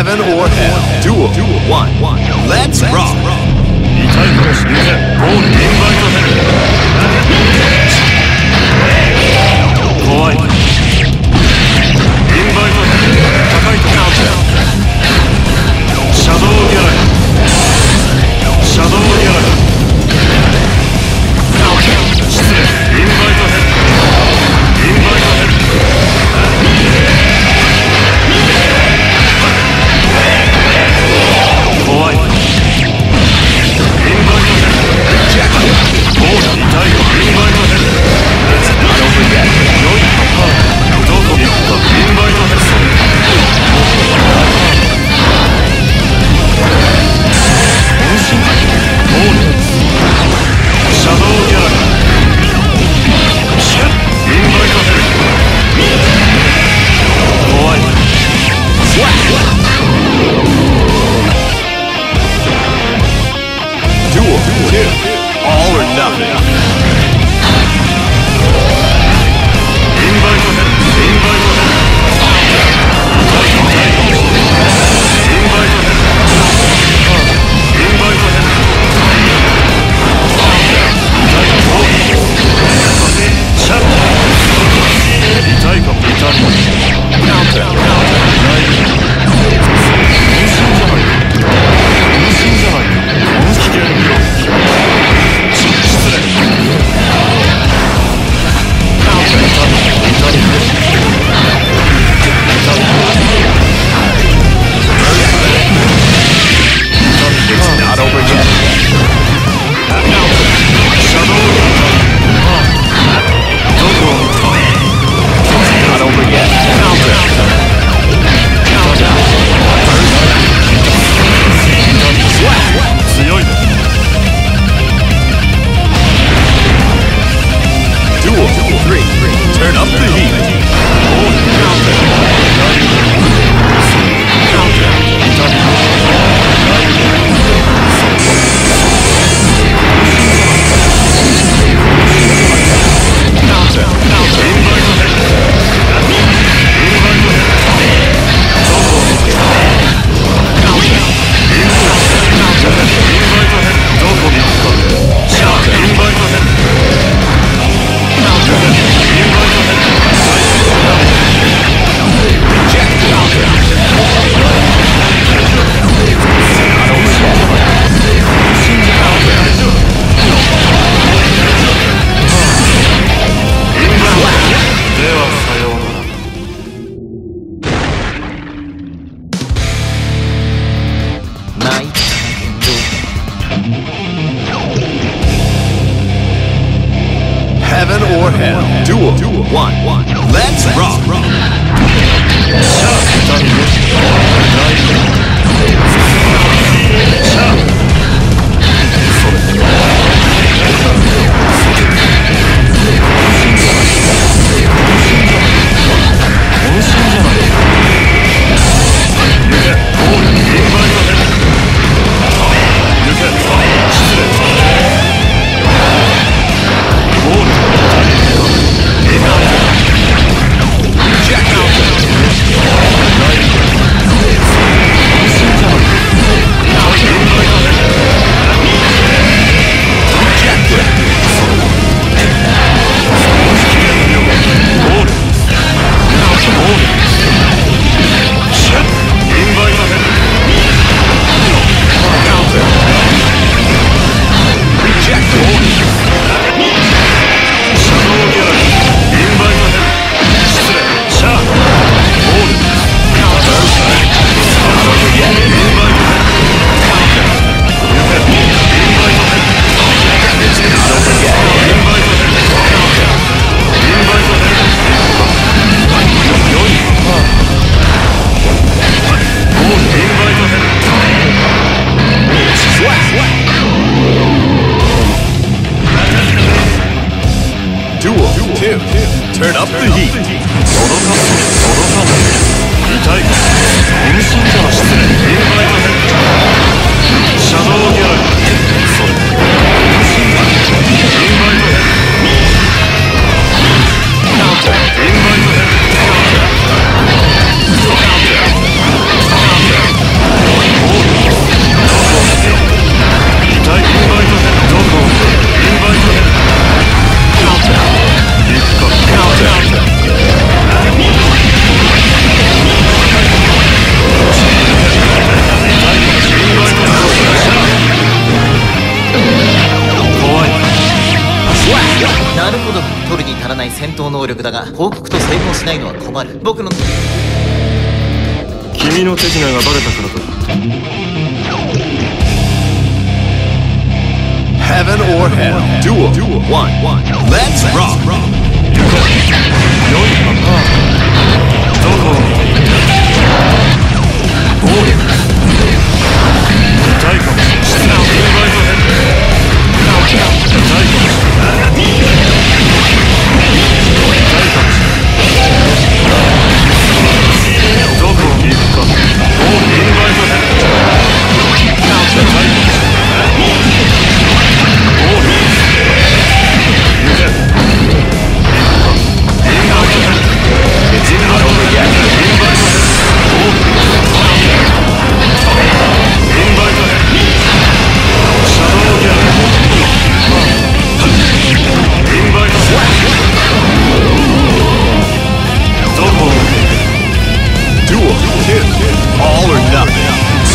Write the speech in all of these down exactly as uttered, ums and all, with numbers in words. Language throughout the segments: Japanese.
Heaven or hell. Duel. One. Let's rock. 痛いかもしれません。ゴールインバイトヘル。怖い。インバイトヘル。高いところ。シャドウギャラリー。シャドウギャラリー。失礼。インバイトヘル。インバイトヘル。怖い。インバイトヘル。ゴール痛いか。インバイトヘル。良いパターン。どこに行くか。インバイトヘル。本心ゴールシャドウギャラリー。シャッインバイトヘル。怖い。 Duel. Two. All or nothing. インバイトヘル。インバイトヘル。痛い痛いかもしれない。インバイトヘル。インバイトヘル。痛いかも。シャッ痛いかも。痛いかも。痛い。分身じゃないか。分身じゃないか。危険よ。失礼。痛い。痛い。 It's not over yet. Not over yet. 強いね。 Duel. Three. Turn up the heat. インバイトヘル。 戦闘能力だが報告と成功しないのは困る。僕の君の手品がバレたからといって Heaven or Hell Duel one Let's rock 良いかなどこを見ている暴力痛いかもしれないインバイトヘッド痛いかもしれない痛いかもしれないどこを見るかインバイトヘッド痛いかもしれない All or nothing.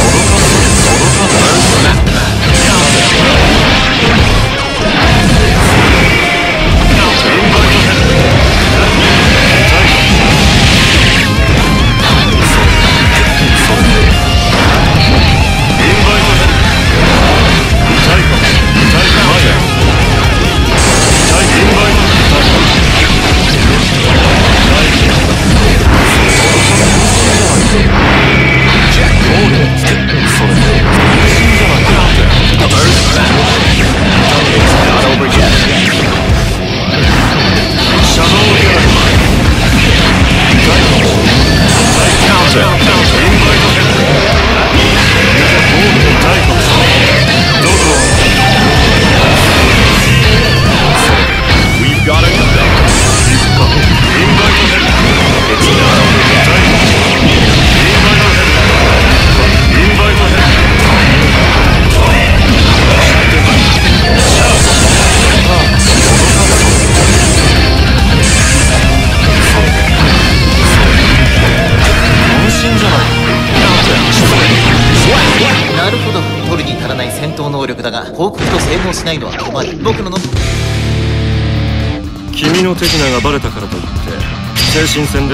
能力だが報告と成功しないのは困る。僕のの君の手品がバレたからといって精神戦で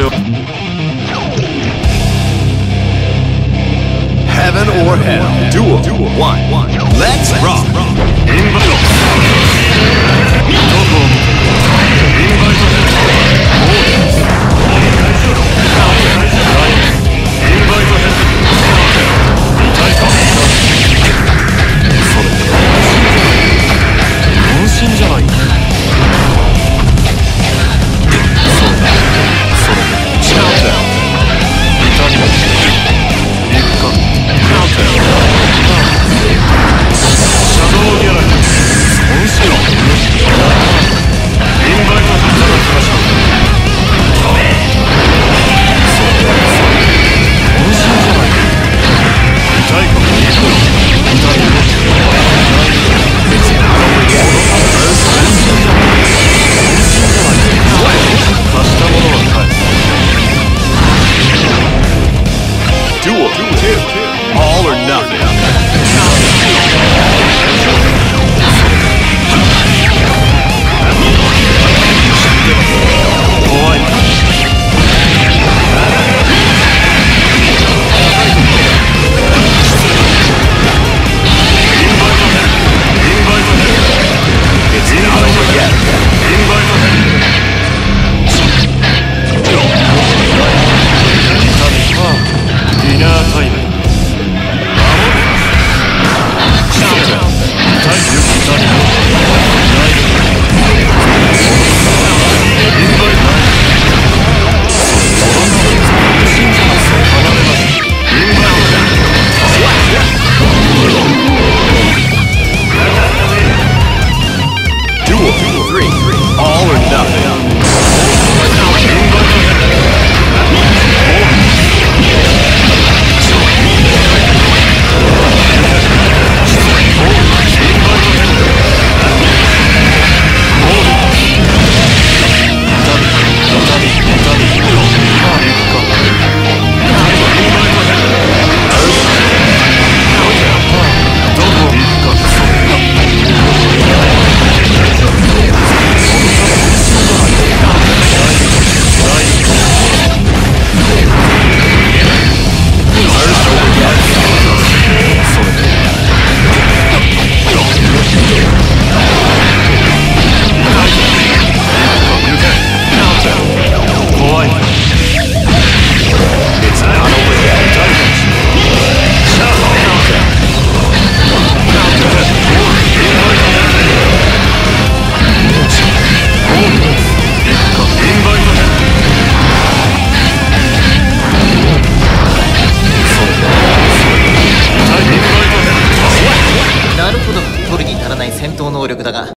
Heaven or Hell Duel one Let's rock インバイトどこを見てインバイトヘッドインバイトヘッド痛いか渾身じゃないかそれだそれだ違うんだよ痛みが行くかなんてシャドウギャラリー本性らない戦闘能力だが